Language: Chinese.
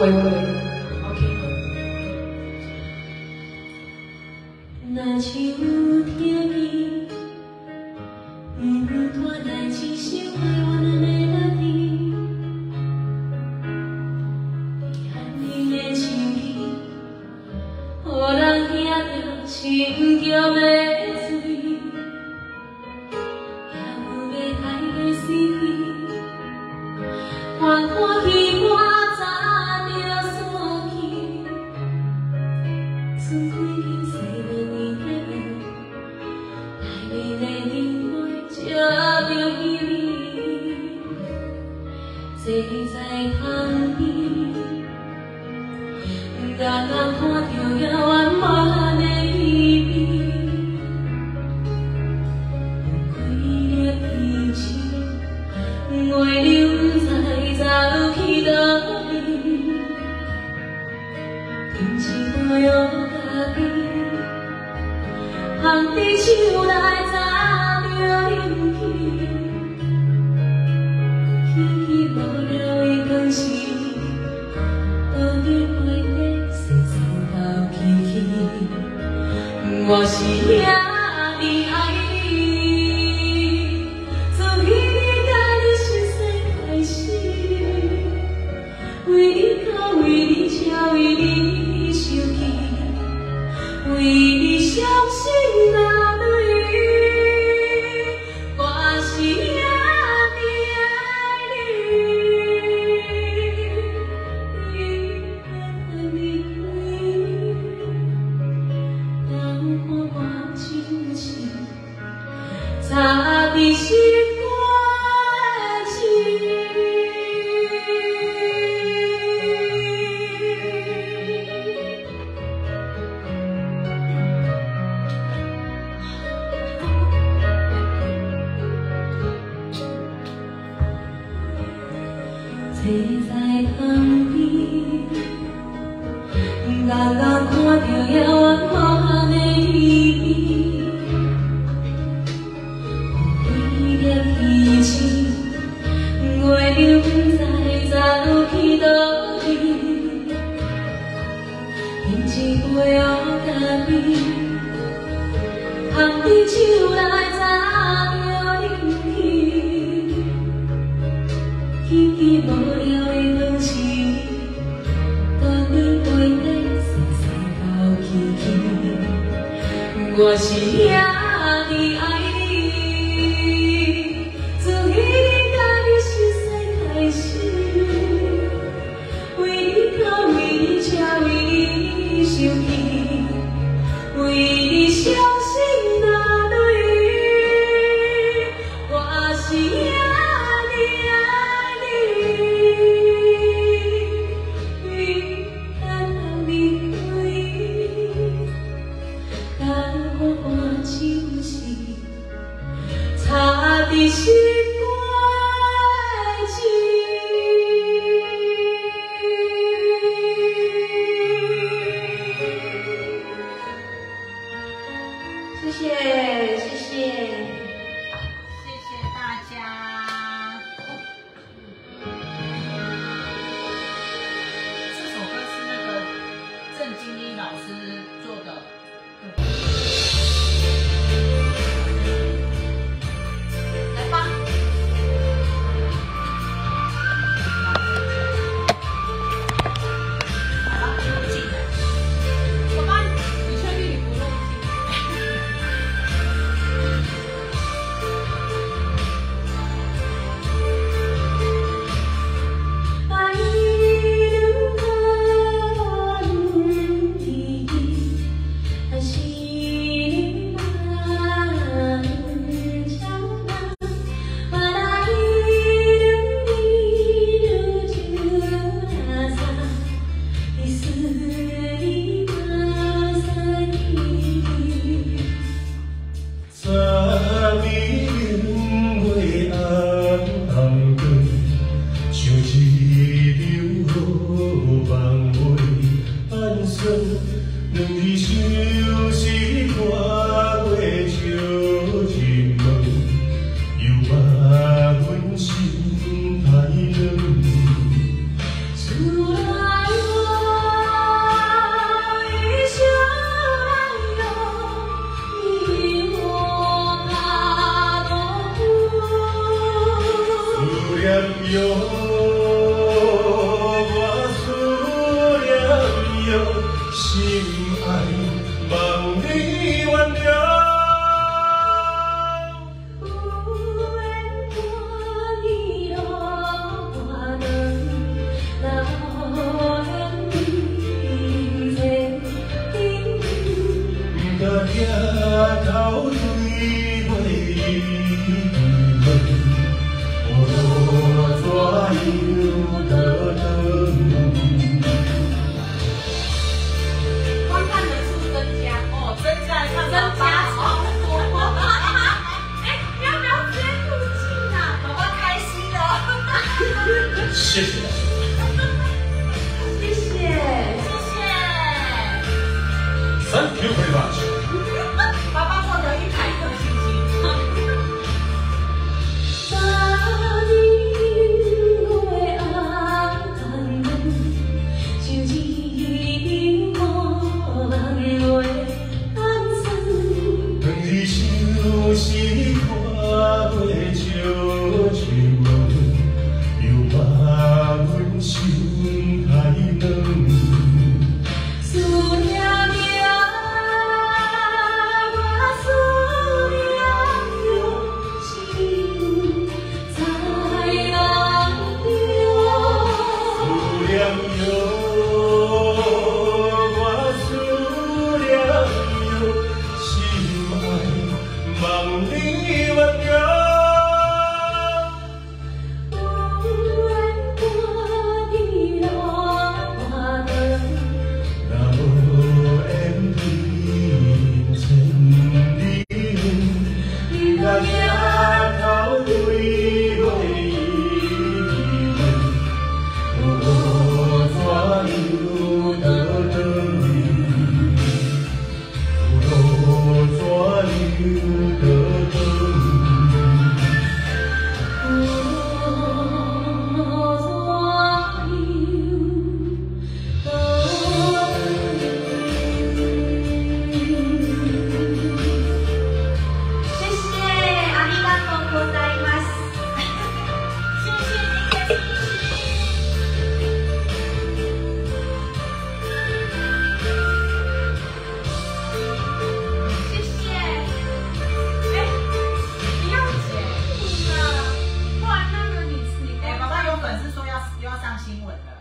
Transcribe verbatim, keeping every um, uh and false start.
喂喂，OK。 若像听见，嗯，传来一首怀阮的 melody， 含恁的唱腔，予人听着心叫要碎，也有要害的死去，看看戏我早着锁起，剩几件细软的梦，来你的灵魂照着稀微，坐在旁边，人人看着遥远无限的秘密，有几粒天星，月亮不知走去哪里，饮一杯药咖啡，放伫手内早着饮去，起起无聊的关系，倒去陪你细细斗起起，我是遐尼爱你，从迄日甲你熟悉开始，为你哭，为你笑，为你生气，为你伤心流泪，我是遐尼爱你，你看你开，当看我真情，插伫心肝的刺。坐在旁边，人人看着遥远无限的秘密，有几粒天星，月亮不知走去哪里，饮一杯黑咖啡，放伫手内早着饮去，起起无聊的关系，倒去陪你细细斗起起，我是遐尼爱你，从迄日甲你熟悉开始，为你哭，为你笑，为你生气，为你伤心流泪，我是遐尼爱你，你看你开，当我看真实，插伫心肝的刺。谢谢，谢谢， 谢谢大家。这首歌是那个郑经理老师做的。来吧。好了，不用进来。怎么？你确定你不用进？ 两字相思。 个抬头对袂问，我怎样得等？ 观看人数增加哦，增加看增加超多。哎，你要不要直接入镜啊？宝宝开心了。 谢谢。 谢谢，谢谢。 Thank you very much。 爸爸获得一百颗星星。粉丝说要要上新闻了。